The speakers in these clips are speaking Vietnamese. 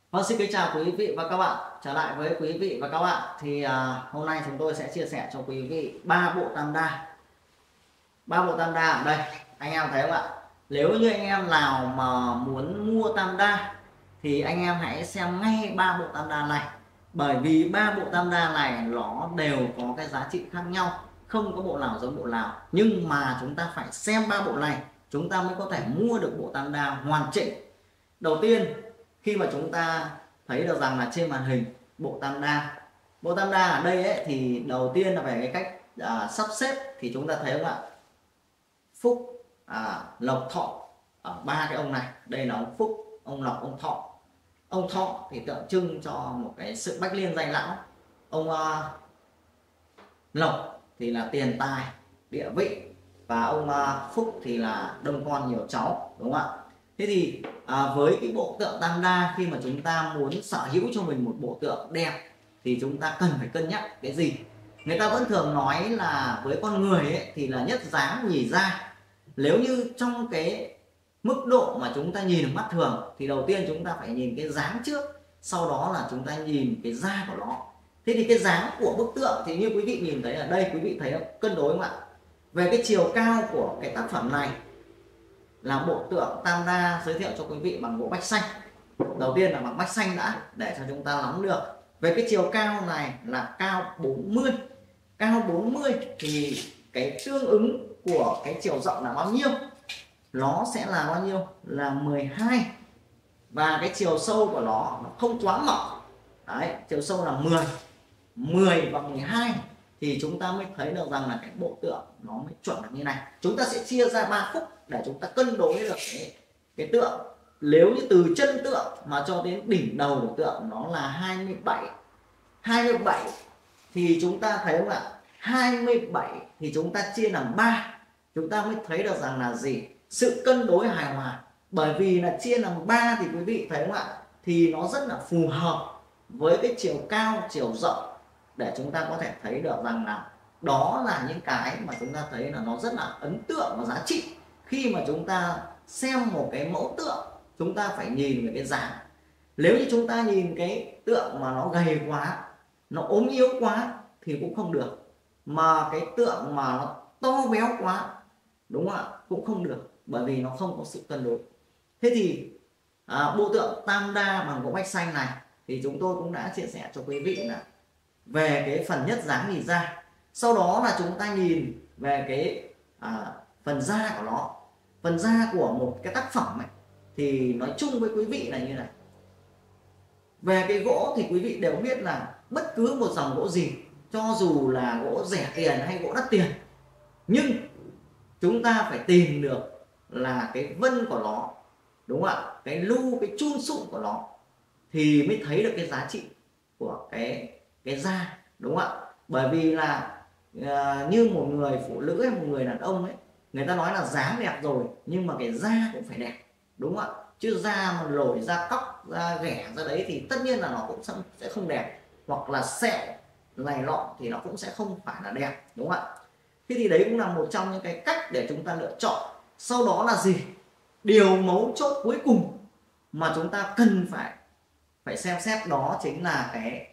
Vâng, xin kính chào quý vị và các bạn. Trở lại với quý vị và các bạn thì hôm nay chúng tôi sẽ chia sẻ cho quý vị ba bộ tam đa. Ba bộ tam đa ở đây, anh em thấy không ạ? Nếu như anh em nào mà muốn mua tam đa thì anh em hãy xem ngay ba bộ tam đa này. Bởi vì ba bộ tam đa này nó đều có cái giá trị khác nhau, không có bộ nào giống bộ nào. Nhưng mà chúng ta phải xem ba bộ này chúng ta mới có thể mua được bộ tam đa hoàn chỉnh. Đầu tiên, khi mà chúng ta thấy được rằng là trên màn hình bộ tam đa ở đây ấy, thì đầu tiên là về cái cách sắp xếp thì chúng ta thấy không ạ? Phúc, Lộc, Thọ, ở ba cái ông này, đây là ông Phúc, ông Lộc, ông Thọ. Ông Thọ thì tượng trưng cho một cái sự bách liên danh lão. Ông Lộc thì là tiền tài địa vị, và ông Phúc thì là đông con nhiều cháu, đúng không ạ? Thế thì với cái bộ tượng tam đa, khi mà chúng ta muốn sở hữu cho mình một bộ tượng đẹp thì chúng ta cần phải cân nhắc cái gì? Người ta vẫn thường nói là với con người ấy, thì là nhất dáng nhì da. Nếu như trong cái mức độ mà chúng ta nhìn mắt thường thì đầu tiên chúng ta phải nhìn cái dáng trước, sau đó là chúng ta nhìn cái da của nó. Thế thì cái dáng của bức tượng thì như quý vị nhìn thấy ở đây, quý vị thấy không? Cân đối không ạ? Về cái chiều cao của cái tác phẩm này là bộ tượng tam đa giới thiệu cho quý vị bằng gỗ bách xanh. Đầu tiên là bằng bách xanh đã, để cho chúng ta nắm được. Về cái chiều cao này là cao 40. Cao 40 thì cái tương ứng của cái chiều rộng là bao nhiêu? Nó sẽ là bao nhiêu? Là 12. Và cái chiều sâu của nó không quá mỏng. Đấy, chiều sâu là 10. 10 và 12 thì chúng ta mới thấy được rằng là cái bộ tượng nó mới chuẩn được như này. Chúng ta sẽ chia ra 3 khúc để chúng ta cân đối được cái tượng. Nếu như từ chân tượng mà cho đến đỉnh đầu của tượng nó là 27. 27 thì chúng ta thấy không ạ? 27 thì chúng ta chia làm 3. Chúng ta mới thấy được rằng là gì? Sự cân đối hài hòa. Bởi vì là chia làm 3 thì quý vị thấy không ạ? Thì nó rất là phù hợp với cái chiều cao, chiều rộng, để chúng ta có thể thấy được rằng là đó là những cái mà chúng ta thấy là nó rất là ấn tượng và giá trị. Khi mà chúng ta xem một cái mẫu tượng, chúng ta phải nhìn về cái dáng. Nếu như chúng ta nhìn cái tượng mà nó gầy quá, nó ốm yếu quá thì cũng không được. Mà cái tượng mà nó to béo quá, đúng không ạ, cũng không được, bởi vì nó không có sự cân đối. Thế thì bộ tượng tam đa bằng gỗ bách xanh này thì chúng tôi cũng đã chia sẻ cho quý vị là về cái phần nhất dáng nhìn da. Sau đó là chúng ta nhìn về cái phần da của nó. Phần da của một cái tác phẩm ấy, thì nói chung với quý vị là như này. Về cái gỗ thì quý vị đều biết là bất cứ một dòng gỗ gì, cho dù là gỗ rẻ tiền hay gỗ đắt tiền, nhưng chúng ta phải tìm được là cái vân của nó, đúng không ạ? Cái lu, cái chun sụn của nó thì mới thấy được cái giá trị của cái da, đúng không ạ? Bởi vì là như một người phụ nữ hay một người đàn ông ấy, người ta nói là dáng đẹp rồi nhưng mà cái da cũng phải đẹp, đúng không ạ? Chứ da mà lồi, da cóc, da ghẻ ra đấy thì tất nhiên là nó cũng sẽ không đẹp, hoặc là sẹo này nọ thì nó cũng sẽ không phải là đẹp, đúng không ạ? Thế thì đấy cũng là một trong những cái cách để chúng ta lựa chọn. Sau đó là gì? Điều mấu chốt cuối cùng mà chúng ta cần phải xem xét đó chính là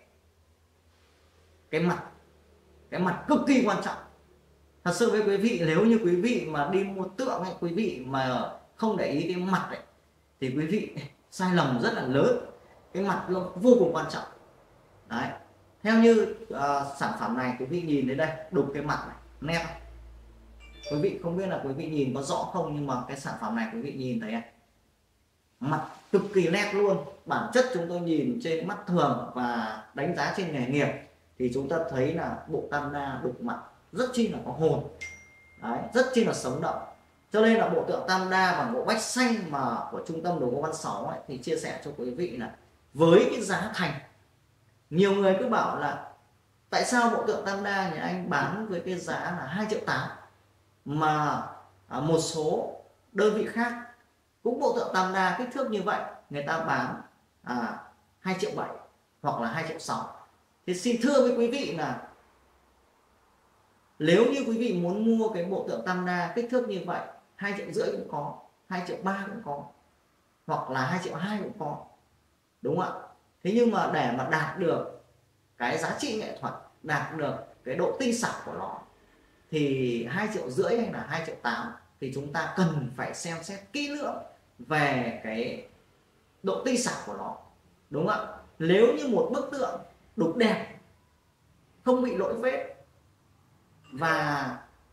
cái mặt cực kỳ quan trọng. Thật sự với quý vị, nếu như quý vị mà đi mua tượng ấy, quý vị mà không để ý cái mặt ấy, thì quý vị sai lầm rất là lớn. Cái mặt nó vô cùng quan trọng. Đấy, theo như sản phẩm này, quý vị nhìn đến đây, đục cái mặt này, nét này. Quý vị không biết là quý vị nhìn có rõ không, nhưng mà cái sản phẩm này quý vị nhìn thấy này, mặt cực kỳ nét luôn. Bản chất chúng tôi nhìn trên mắt thường và đánh giá trên nghề nghiệp thì chúng ta thấy là bộ tam đa đục mặt rất chi là có hồn. Đấy, rất chi là sống động. Cho nên là bộ tượng tam đa bằng gỗ bách xanh mà của trung tâm đồ gỗ Văn Sáu ấy, thì chia sẻ cho quý vị là với cái giá thành, nhiều người cứ bảo là tại sao bộ tượng tam đa nhà anh bán với cái giá là 2,8 triệu, mà một số đơn vị khác cũng bộ tượng tam đa kích thước như vậy người ta bán 2,7 triệu hoặc là 2,6 triệu. Thì xin thưa với quý vị là nếu như quý vị muốn mua cái bộ tượng tam đa kích thước như vậy, 2,5 triệu cũng có, 2,3 triệu cũng có, hoặc là 2,2 triệu cũng có, đúng không ạ? Thế nhưng mà để mà đạt được cái giá trị nghệ thuật, đạt được cái độ tinh xảo của nó thì 2,5 triệu hay là 2,8 triệu thì chúng ta cần phải xem xét kỹ lưỡng về cái độ tinh xảo của nó, đúng không ạ? Nếu như một bức tượng đục đẹp, không bị lỗi vết và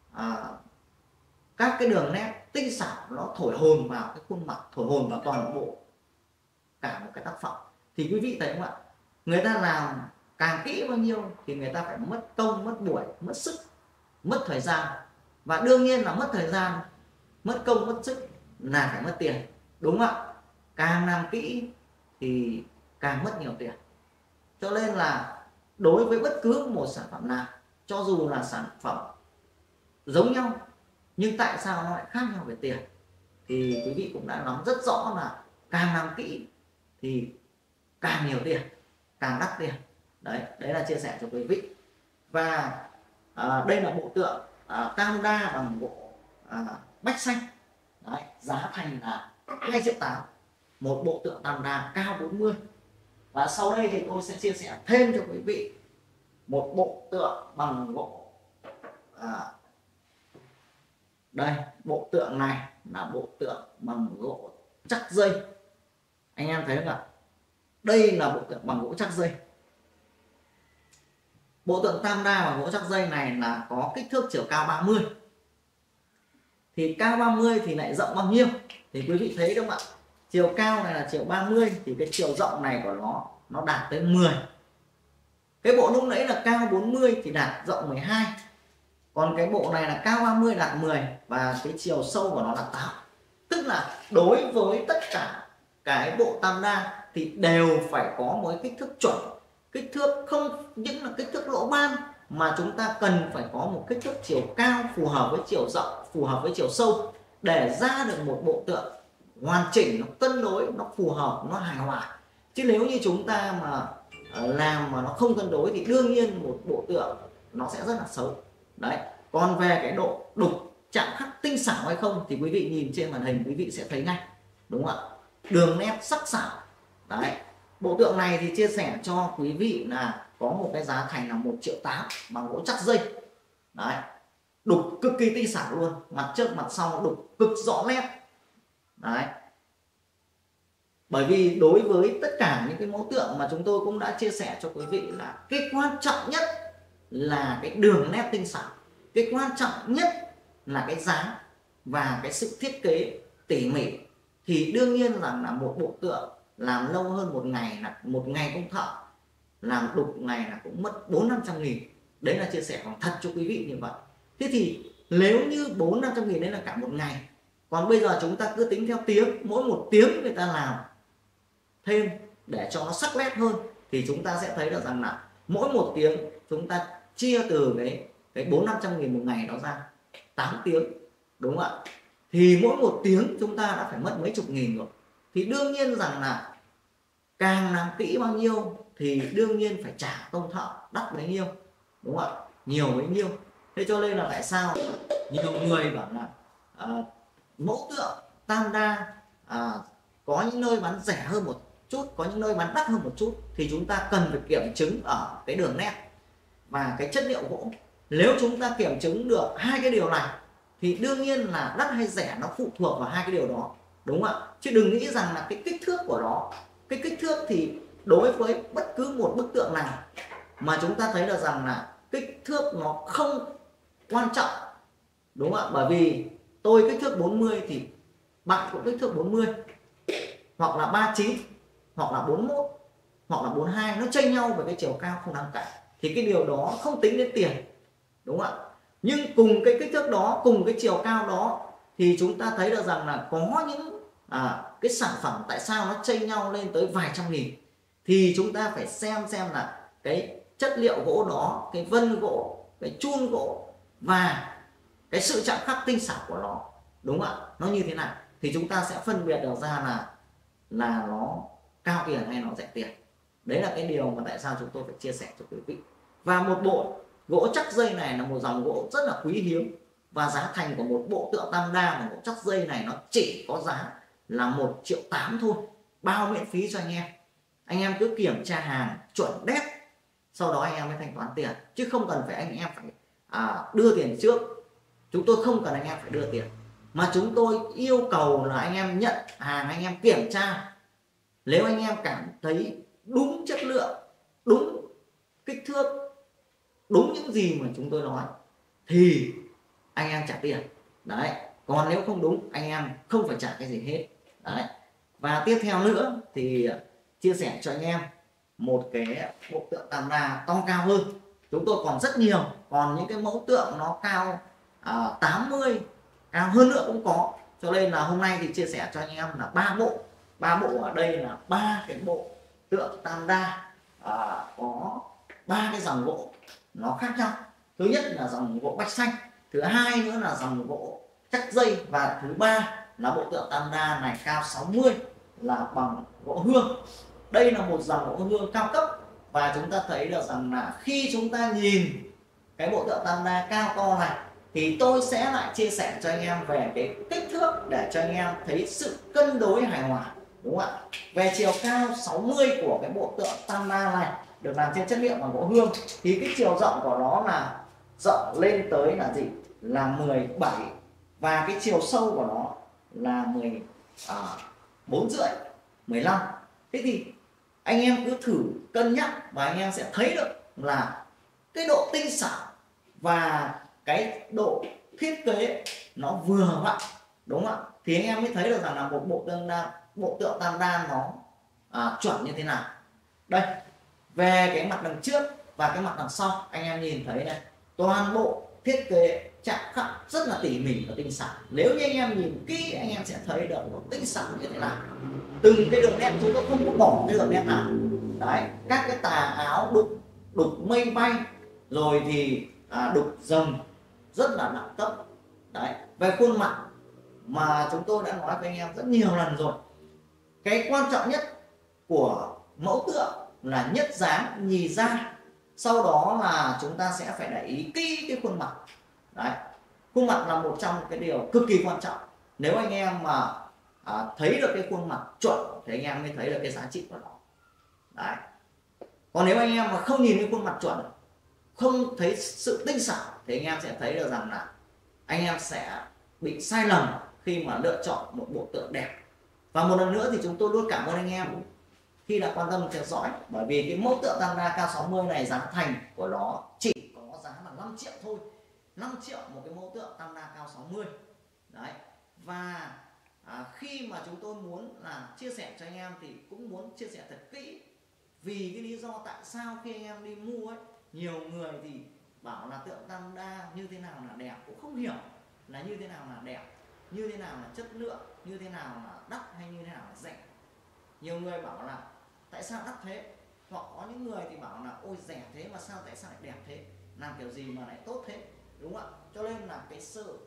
các cái đường nét tinh xảo nó thổi hồn vào cái khuôn mặt, thổi hồn vào toàn bộ cả một cái tác phẩm, thì quý vị thấy không ạ, người ta làm càng kỹ bao nhiêu thì người ta phải mất công, mất buổi, mất sức, mất thời gian, và đương nhiên là mất thời gian, mất công, mất sức là phải mất tiền, đúng không ạ? Càng làm kỹ thì càng mất nhiều tiền. Cho nên là đối với bất cứ một sản phẩm nào, cho dù là sản phẩm giống nhau nhưng tại sao nó lại khác nhau về tiền, thì quý vị cũng đã nắm rất rõ là càng làm kỹ thì càng nhiều tiền, càng đắt tiền. Đấy là chia sẻ cho quý vị. Và đây là bộ tượng tam đa bằng gỗ bách xanh. Đấy, giá thành là 2,8 triệu, một bộ tượng tam đa cao 40. Và sau đây thì tôi sẽ chia sẻ thêm cho quý vị một bộ tượng bằng gỗ đây, bộ tượng này là bộ tượng bằng gỗ chắc dây. Anh em thấy không ạ? Đây là bộ tượng bằng gỗ chắc dây. Bộ tượng tam đa bằng gỗ chắc dây này là có kích thước chiều cao 30. Thì cao 30 thì lại rộng bao nhiêu? Thì quý vị thấy đúng không ạ? Chiều cao này là chiều 30 thì cái chiều rộng này của nó đạt tới 10. Cái bộ lúc nãy là cao 40 thì đạt rộng 12. Còn cái bộ này là cao 30 đạt 10 và cái chiều sâu của nó là 8. Tức là đối với tất cả cái bộ tam đa thì đều phải có một cái kích thước chuẩn. Kích thước không những là kích thước lỗ ban mà chúng ta cần phải có một kích thước chiều cao phù hợp với chiều rộng, phù hợp với chiều sâu để ra được một bộ tượng hoàn chỉnh, nó cân đối, nó phù hợp, nó hài hòa. Chứ nếu như chúng ta mà làm mà nó không cân đối thì đương nhiên một bộ tượng nó sẽ rất là xấu. Đấy. Còn về cái độ đục chạm khắc tinh xảo hay không thì quý vị nhìn trên màn hình quý vị sẽ thấy ngay, đúng không ạ? Đường nét sắc sảo. Đấy. Bộ tượng này thì chia sẻ cho quý vị là có một cái giá thành là 1,8 triệu bằng gỗ chắc dây. Đấy. Đục cực kỳ tinh xảo luôn, mặt trước mặt sau đục cực rõ nét. Đấy. Bởi vì đối với tất cả những cái mẫu tượng mà chúng tôi cũng đã chia sẻ cho quý vị là cái quan trọng nhất là cái đường nét tinh xảo, cái quan trọng nhất là cái giá và cái sự thiết kế tỉ mỉ. Thì đương nhiên rằng là một bộ tượng làm lâu hơn một ngày, là một ngày công thợ làm đục ngày là cũng mất 400-500 nghìn. Đấy là chia sẻ còn thật cho quý vị như vậy. Thế thì nếu như 400-500 nghìn đấy là cả một ngày, còn bây giờ chúng ta cứ tính theo tiếng, mỗi một tiếng người ta làm thêm để cho nó sắc nét hơn thì chúng ta sẽ thấy được rằng là mỗi một tiếng chúng ta chia từ cái 400-500 nghìn một ngày đó ra 8 tiếng, đúng không ạ? Thì mỗi một tiếng chúng ta đã phải mất mấy chục nghìn rồi. Thì đương nhiên rằng là càng làm kỹ bao nhiêu thì đương nhiên phải trả công thợ đắt bấy nhiêu, đúng không ạ? Nhiều bấy nhiêu. Thế cho nên là tại sao nhiều người bảo là mẫu tượng tam đa có những nơi bán rẻ hơn một chút, có những nơi bán đắt hơn một chút, thì chúng ta cần phải kiểm chứng ở cái đường nét và cái chất liệu gỗ. Nếu chúng ta kiểm chứng được hai cái điều này thì đương nhiên là đắt hay rẻ nó phụ thuộc vào hai cái điều đó, đúng không ạ? Chứ đừng nghĩ rằng là cái kích thước của nó, cái kích thước thì đối với bất cứ một bức tượng nào mà chúng ta thấy được rằng là kích thước nó không quan trọng, đúng không ạ? Bởi vì tôi kích thước 40 thì bạn cũng kích thước 40, hoặc là 39, hoặc là 41, hoặc là 42, nó chênh nhau về cái chiều cao không đáng kể, thì cái điều đó không tính đến tiền, đúng không ạ? Nhưng cùng cái kích thước đó, cùng cái chiều cao đó thì chúng ta thấy được rằng là có những cái sản phẩm tại sao nó chênh nhau lên tới vài trăm nghìn, thì chúng ta phải xem là cái chất liệu gỗ đó, cái vân gỗ, cái chun gỗ và cái sự chạm khắc tinh xảo của nó, đúng không ạ? Nó như thế nào thì chúng ta sẽ phân biệt được ra là nó cao tiền hay nó rẻ tiền. Đấy là cái điều mà tại sao chúng tôi phải chia sẻ cho quý vị. Và một bộ gỗ chắc dây này là một dòng gỗ rất là quý hiếm, và giá thành của một bộ tượng tam đa mà gỗ chắc dây này nó chỉ có giá là 1,8 triệu thôi, bao miễn phí cho anh em. Anh em cứ kiểm tra hàng chuẩn đét, sau đó anh em mới thanh toán tiền, chứ không cần phải anh em phải đưa tiền trước. Chúng tôi không cần anh em phải đưa tiền, mà chúng tôi yêu cầu là anh em nhận hàng, anh em kiểm tra. Nếu anh em cảm thấy đúng chất lượng, đúng kích thước, đúng những gì mà chúng tôi nói thì anh em trả tiền. Đấy, còn nếu không đúng anh em không phải trả cái gì hết. Đấy. Và tiếp theo nữa thì chia sẻ cho anh em một cái bộ tượng tam đa to cao hơn. Chúng tôi còn rất nhiều, còn những cái mẫu tượng nó cao 80, cao hơn nữa cũng có. Cho nên là hôm nay thì chia sẻ cho anh em là ba bộ ở đây là ba cái bộ tượng tam đa, có ba cái dòng gỗ nó khác nhau. Thứ nhất là dòng gỗ bách xanh, thứ hai nữa là dòng gỗ chắc dây, và thứ ba là bộ tượng tam đa này cao 60 là bằng gỗ hương. Đây là một dòng gỗ hương cao cấp, và chúng ta thấy được rằng là khi chúng ta nhìn cái bộ tượng tam đa cao to này thì tôi sẽ lại chia sẻ cho anh em về cái kích thước để cho anh em thấy sự cân đối hài hòa, đúng không ạ? Về chiều cao 60 của cái bộ tượng tam đa này được làm trên chất liệu bằng gỗ hương thì cái chiều rộng của nó là rộng lên tới là gì, là 17, và cái chiều sâu của nó là 14 rưỡi, 15. Thế thì anh em cứ thử cân nhắc và anh em sẽ thấy được là cái độ tinh xảo và cái độ thiết kế nó vừa vặn, đúng không ạ? Thì anh em mới thấy được rằng là một bộ tượng tam đa nó chuẩn như thế nào. Đây, về cái mặt đằng trước và cái mặt đằng sau anh em nhìn thấy này, toàn bộ thiết kế chạm khắc rất là tỉ mỉ và tinh xảo. Nếu như anh em nhìn kỹ anh em sẽ thấy được nó tinh xảo như thế nào. Từng cái đường nét chúng tôi không có bỏ cái đường nét nào. Đấy, các cái tà áo đục mây bay, rồi thì đục rồng rất là đẳng cấp. Đấy, về khuôn mặt mà chúng tôi đã nói với anh em rất nhiều lần rồi, cái quan trọng nhất của mẫu tượng là nhất dáng nhì da, sau đó là chúng ta sẽ phải để ý kỹ cái khuôn mặt. Đấy, khuôn mặt là một trong cái điều cực kỳ quan trọng. Nếu anh em mà thấy được cái khuôn mặt chuẩn thì anh em mới thấy được cái giá trị của nó. Đấy, còn nếu anh em mà không nhìn cái khuôn mặt chuẩn, không thấy sự tinh xảo thì anh em sẽ thấy được rằng là anh em sẽ bị sai lầm khi mà lựa chọn một bộ tượng đẹp. Và một lần nữa thì chúng tôi luôn cảm ơn anh em khi đã quan tâm theo dõi, bởi vì cái mẫu tượng tam đa cao 60 này giá thành của nó chỉ có giá là 5 triệu thôi. 5 triệu một cái mẫu tượng tam đa cao 60. Đấy, và khi mà chúng tôi muốn là chia sẻ cho anh em thì cũng muốn chia sẻ thật kỹ, vì cái lý do tại sao khi anh em đi mua ấy, nhiều người thì bảo là tượng tam đa như thế nào là đẹp, cũng không hiểu là như thế nào là đẹp, như thế nào là chất lượng, như thế nào là đắt hay như thế nào là rẻ. Nhiều người bảo là tại sao đắt thế, hoặc có những người thì bảo là ôi rẻ thế mà sao, tại sao lại đẹp thế, làm kiểu gì mà lại tốt thế, đúng không ạ? Cho nên là cái sự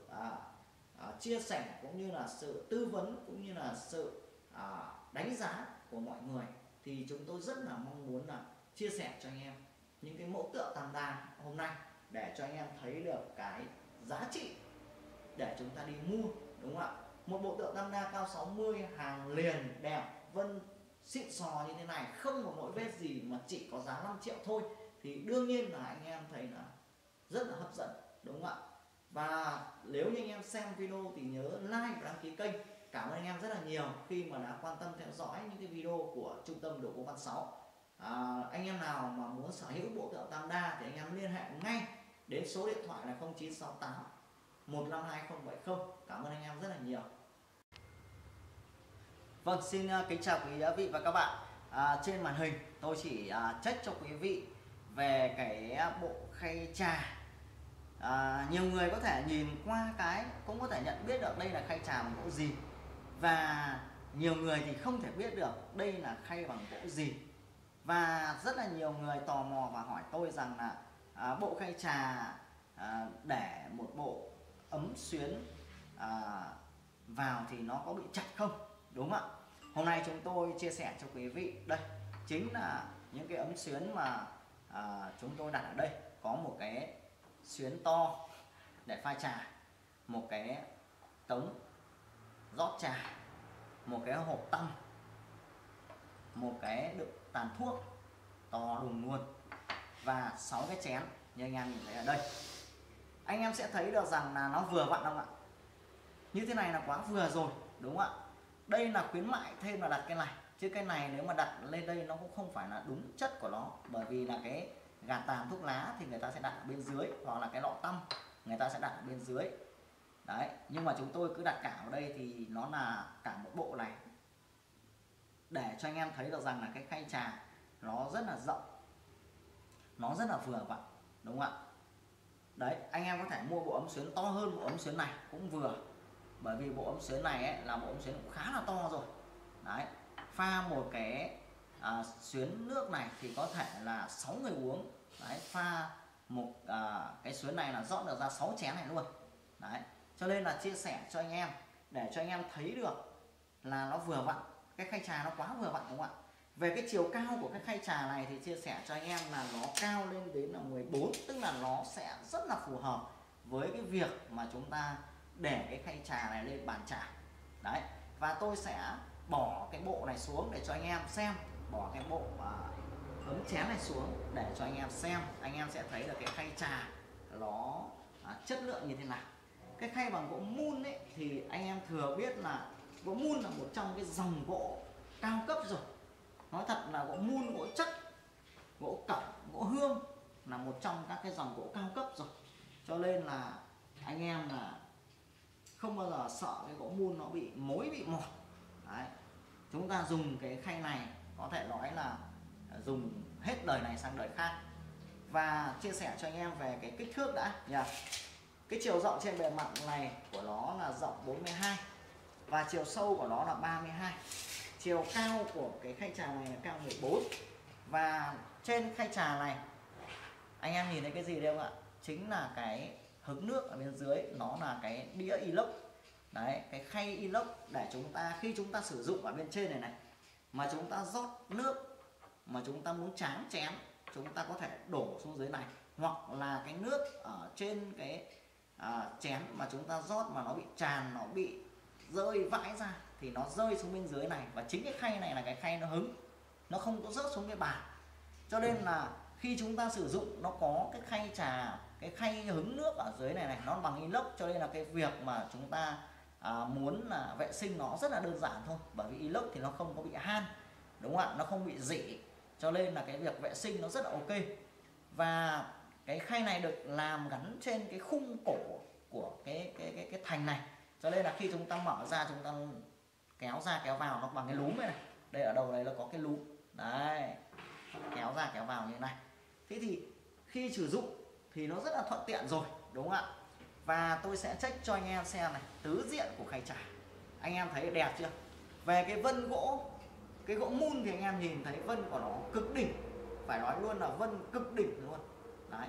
chia sẻ cũng như là sự tư vấn cũng như là sự đánh giá của mọi người thì chúng tôi rất là mong muốn là chia sẻ cho anh em những cái mẫu tượng tam đa hôm nay để cho anh em thấy được cái giá trị để chúng ta đi mua, đúng không ạ? Một bộ tượng tam đa cao 60 hàng liền đẹp vân xịn sò như thế này, không một nỗi vết gì mà chỉ có giá 5 triệu thôi thì đương nhiên là anh em thấy là rất là hấp dẫn, đúng không ạ? Và nếu như anh em xem video thì nhớ like và đăng ký kênh. Cảm ơn anh em rất là nhiều khi mà đã quan tâm theo dõi những cái video của Trung tâm Đồ Gỗ Văn Sáu. Anh em nào mà muốn sở hữu bộ tượng tam đa thì anh em liên hệ ngay đến số điện thoại là 0968 152070. Cảm ơn anh em rất là nhiều. Vâng, xin kính chào quý vị và các bạn. Trên màn hình tôi chỉ check cho quý vị về cái bộ khay trà. Nhiều người có thể nhìn qua cái cũng có thể nhận biết được đây là khay trà bằng gỗ gì, và nhiều người thì không thể biết được đây là khay bằng gỗ gì. Và rất là nhiều người tò mò và hỏi tôi rằng là bộ khay trà để một bộ ấm xuyến vào thì nó có bị chặt không, đúng không ạ? Hôm nay chúng tôi chia sẻ cho quý vị đây chính là những cái ấm xuyến mà chúng tôi đặt ở đây. Có một cái xuyến to để pha trà, một cái tống rót trà, một cái hộp tăm, một cái đựng tàn thuốc to đùng luôn, và 6 cái chén như anh em nhìn thấy ở đây. Anh em sẽ thấy được rằng là nó vừa vặn không ạ? Như thế này là quá vừa rồi, đúng không ạ? Đây là khuyến mại thêm là đặt cái này, chứ cái này nếu mà đặt lên đây nó cũng không phải là đúng chất của nó, bởi vì là cái gạt tàn thuốc lá thì người ta sẽ đặt ở bên dưới, hoặc là cái lọ tăm người ta sẽ đặt ở bên dưới. Đấy, nhưng mà chúng tôi cứ đặt cả ở đây thì nó là cả một bộ này, để cho anh em thấy được rằng là cái khay trà nó rất là rộng, nó rất là vừa vặn, đúng không ạ? Đấy, anh em có thể mua bộ ấm xuyến to hơn bộ ấm xuyến này cũng vừa, bởi vì bộ ấm xuyến này ấy, là bộ ấm xuyến cũng khá là to rồi. Đấy, pha một cái xuyến nước này thì có thể là 6 người uống. Đấy, pha một cái xuyến này là dọn được ra 6 chén này luôn. Đấy, cho nên là chia sẻ cho anh em để cho anh em thấy được là nó vừa vặn, cái khay trà nó quá vừa vặn, đúng không ạ? Về cái chiều cao của cái khay trà này thì chia sẻ cho anh em là nó cao lên đến là 14, tức là nó sẽ rất là phù hợp với cái việc mà chúng ta để cái khay trà này lên bàn trà. Đấy, và tôi sẽ bỏ cái bộ này xuống để cho anh em xem, bỏ cái bộ ấm chén này xuống để cho anh em xem, anh em sẽ thấy được cái khay trà nó chất lượng như thế nào. Cái khay bằng gỗ mun ấy thì anh em thừa biết là gỗ mun là một trong cái dòng gỗ cao cấp rồi. Nói thật là gỗ mun, gỗ chắc, gỗ cẩm, gỗ hương là một trong các cái dòng gỗ cao cấp rồi. Cho nên là anh em là không bao giờ sợ cái gỗ mun nó bị mối, bị mọt. Đấy, chúng ta dùng cái khay này có thể nói là dùng hết đời này sang đời khác. Và chia sẻ cho anh em về cái kích thước đã nhỉ. Cái chiều rộng trên bề mặt này của nó là rộng 42 và chiều sâu của nó là 32. Chiều cao của cái khay trà này là cao 14. Và trên khay trà này anh em nhìn thấy cái gì đây không ạ? Chính là cái hứng nước ở bên dưới, nó là cái đĩa inox. Đấy, cái khay inox để chúng ta khi chúng ta sử dụng ở bên trên này mà chúng ta rót nước mà chúng ta muốn tráng chén, chúng ta có thể đổ xuống dưới này, hoặc là cái nước ở trên cái chén mà chúng ta rót mà nó bị tràn, nó bị rơi vãi ra thì nó rơi xuống bên dưới này, và chính cái khay này là cái khay nó hứng, nó không có rớt xuống cái bàn. Cho nên là khi chúng ta sử dụng nó có cái khay trà, cái khay hứng nước ở dưới này nó bằng inox, cho nên là cái việc mà chúng ta muốn là vệ sinh nó rất là đơn giản thôi, bởi vì inox thì nó không có bị han, đúng không ạ? Nó không bị rỉ, cho nên là cái việc vệ sinh nó rất là ok. Và cái khay này được làm gắn trên cái khung cổ của cái thành này, cho nên là khi chúng ta mở ra, chúng ta kéo ra kéo vào nó bằng cái lúm này, đây ở đầu này nó có cái lúm đấy, kéo ra kéo vào như thế này. Thế thì khi sử dụng thì nó rất là thuận tiện rồi, đúng không ạ? Và tôi sẽ check cho anh em xem này, tứ diện của khay trà anh em thấy đẹp chưa? Về cái vân gỗ, cái gỗ mun thì anh em nhìn thấy vân của nó cực đỉnh, phải nói luôn là vân cực đỉnh luôn. Đấy,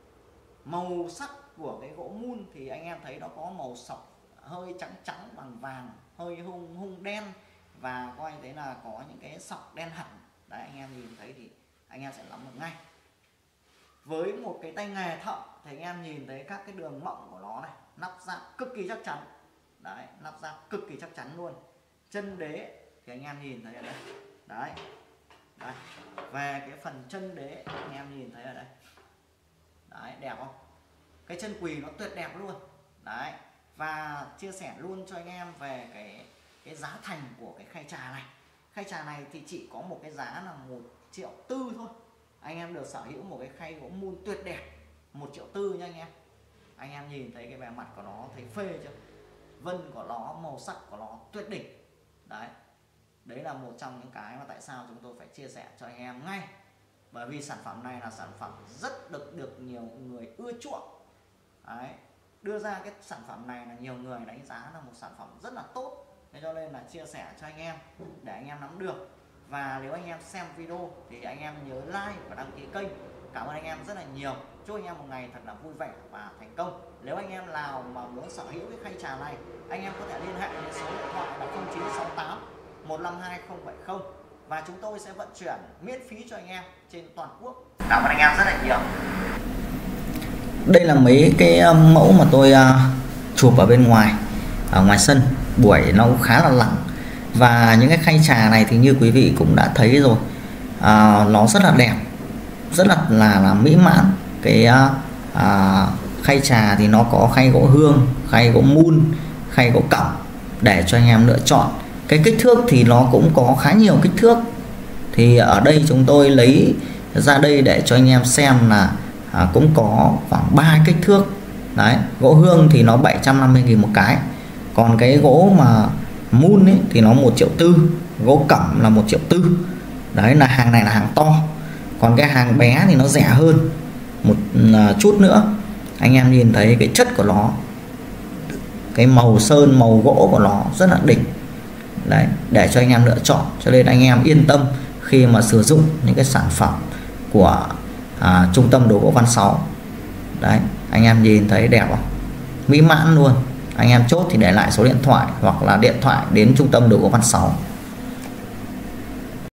màu sắc của cái gỗ mun thì anh em thấy nó có màu sọc hơi trắng trắng vàng vàng, hơi hung đen, và coi thấy là có những cái sọc đen hẳn. Đấy, anh em nhìn thấy thì anh em sẽ nắm được ngay. Với một cái tay nghề thợ thì anh em nhìn thấy các cái đường mộng của nó này, nắp ráp cực kỳ chắc chắn. Đấy, nắp ráp cực kỳ chắc chắn luôn. Chân đế thì anh em nhìn thấy ở đây. Đấy, đây. Về cái phần chân đế anh em nhìn thấy ở đây. Đấy, đẹp không? Cái chân quỳ nó tuyệt đẹp luôn. Đấy, và chia sẻ luôn cho anh em về cái giá thành của cái khay trà này. Khay trà này thì chỉ có một cái giá là 1,4 triệu thôi. Anh em được sở hữu một cái khay gỗ mun tuyệt đẹp 1,4 triệu nha anh em. Anh em nhìn thấy cái bề mặt của nó thấy phê chưa? Vân của nó, màu sắc của nó tuyệt đỉnh. Đấy, đấy là một trong những cái mà tại sao chúng tôi phải chia sẻ cho anh em ngay. Bởi vì sản phẩm này là sản phẩm rất được nhiều người ưa chuộng. Đấy, đưa ra cái sản phẩm này là nhiều người đánh giá là một sản phẩm rất là tốt. Thế cho nên là chia sẻ cho anh em để anh em nắm được. Và nếu anh em xem video thì anh em nhớ like và đăng ký kênh. Cảm ơn anh em rất là nhiều. Chúc anh em một ngày thật là vui vẻ và thành công. Nếu anh em nào mà muốn sở hữu cái khay trà này, anh em có thể liên hệ với số điện thoại là 0968 152 070 và chúng tôi sẽ vận chuyển miễn phí cho anh em trên toàn quốc. Cảm ơn anh em rất là nhiều. Đây là mấy cái mẫu mà tôi chụp ở bên ngoài, ở ngoài sân. Buổi nó cũng khá là lặng Và những cái khay trà này thì như quý vị cũng đã thấy rồi, nó rất là đẹp, rất là mỹ mãn. Cái khay trà thì nó có khay gỗ hương, khay gỗ mun, khay gỗ cẩm để cho anh em lựa chọn. Cái kích thước thì nó cũng có khá nhiều kích thước, thì ở đây chúng tôi lấy ra đây để cho anh em xem là cũng có khoảng 3 kích thước. Đấy, gỗ hương thì nó 750.000 một cái, còn cái gỗ mà mun ấy thì nó 1,4 triệu, gỗ cẩm là 1,4 triệu. Đấy là hàng này là hàng to, còn cái hàng bé thì nó rẻ hơn một chút nữa. Anh em nhìn thấy cái chất của nó, cái màu sơn, màu gỗ của nó rất là đỉnh. Đấy, để cho anh em lựa chọn, cho nên anh em yên tâm khi mà sử dụng những cái sản phẩm của trung tâm đồ gỗ Văn Sáu. Đấy, anh em nhìn thấy đẹp không? Mỹ mãn luôn. Anh em chốt thì để lại số điện thoại hoặc là điện thoại đến trung tâm đồ gỗ Văn Sáu.